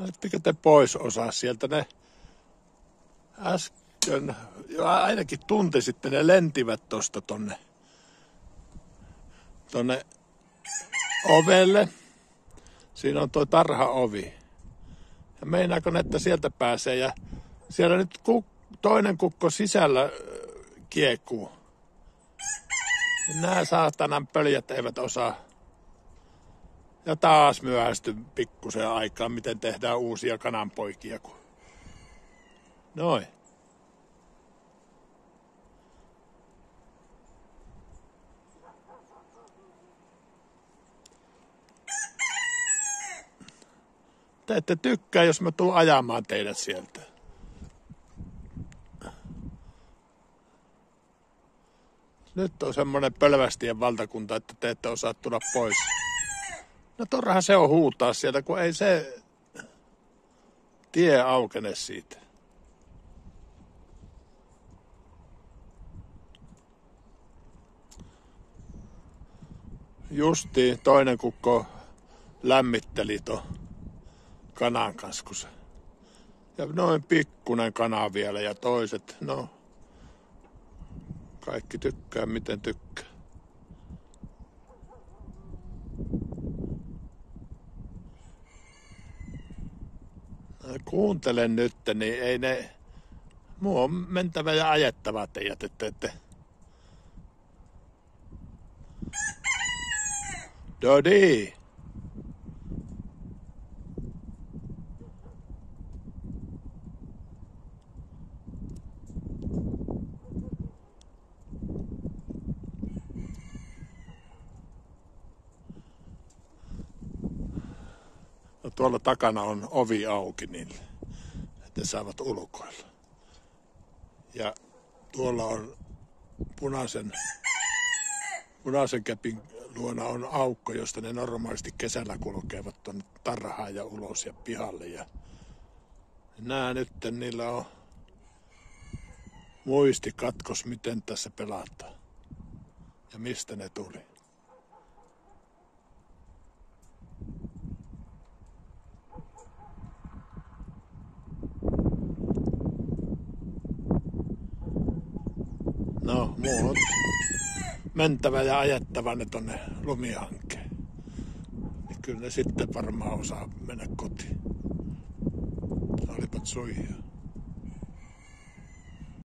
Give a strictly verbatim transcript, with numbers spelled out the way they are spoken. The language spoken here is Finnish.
Ettekö te pois osaa sieltä? Ne äsken, jo ainakin tunti sitten ne lentivät tosta tonne, tonne ovelle. Siinä on tuo tarhaovi. Ja meinaako ne, että sieltä pääsee? Ja siellä nyt kuk, toinen kukko sisällä kiekuu. Nämä saatanan pöljät eivät osaa. Ja taas myöhästy pikkusen aikaa, miten tehdään uusia kananpoikia. Noin. Te ette tykkää, jos mä tuun ajamaan teidät sieltä. Nyt on semmonen pölvästien valtakunta, että te ette osaa tulla pois. No turha se on huutaa sieltä, kun ei se tie aukene siitä. Justiin toinen kukko lämmitteli ton kanan kanssa, kun se. Ja noin pikkunen kana vielä ja toiset, no kaikki tykkää miten tykkää. No, kuuntelen nyt, niin ei ne, muu on mentävä ja ajettava teidät, että ette. Dodi! No, tuolla takana on ovi auki niille, että saavat ulkoilla. Ja tuolla on punaisen, punaisen käpin luona on aukko, josta ne normaalisti kesällä kulkevat tuonne tarhaan ja ulos ja pihalle. Ja nää nyt, niillä on muistikatkos, miten tässä pelataan ja mistä ne tuli. No, muu on mentävä ja ajettava ne tonne lumihankeen. Niin kyllä ne sitten varmaan osaa mennä kotiin. Olipat suihia.